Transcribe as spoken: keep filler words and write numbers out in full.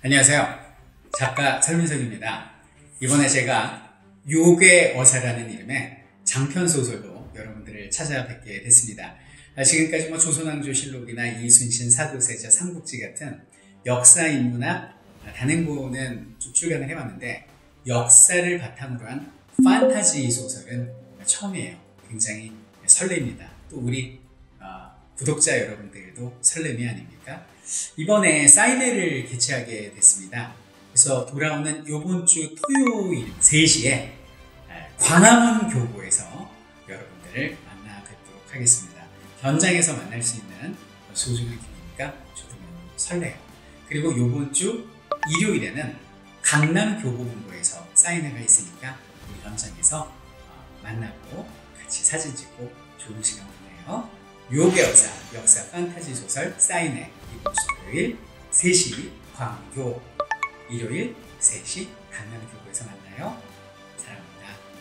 안녕하세요. 작가 설민석입니다. 이번에 제가 욕의 어사라는 이름의 장편소설로 여러분들을 찾아뵙게 됐습니다. 지금까지 뭐 조선왕조실록이나 이순신 사도세자 삼국지 같은 역사 인문학 단행본은 쭉 출간을 해왔는데 역사를 바탕으로 한 판타지 소설은 처음이에요. 굉장히 설렙니다. 또 우리 구독자 여러분들도 설렘이 아닙니까? 이번에 사인회를 개최하게 됐습니다. 그래서 돌아오는 이번 주 토요일 세 시에 광화문 교보에서 여러분들을 만나 뵙도록 하겠습니다. 현장에서 만날 수 있는 소중한 기회니까 저도 너무 설레요. 그리고 이번 주 일요일에는 강남 교보본부에서 사인회가 있으니까 우리 현장에서 만나고 같이 사진 찍고 좋은 시간 보내요. 욕의 어사, 역사 판타지 소설 사인회 이번 주 토요일 세 시 광교, 일요일 세 시 강남교보에서 만나요. 사랑합니다.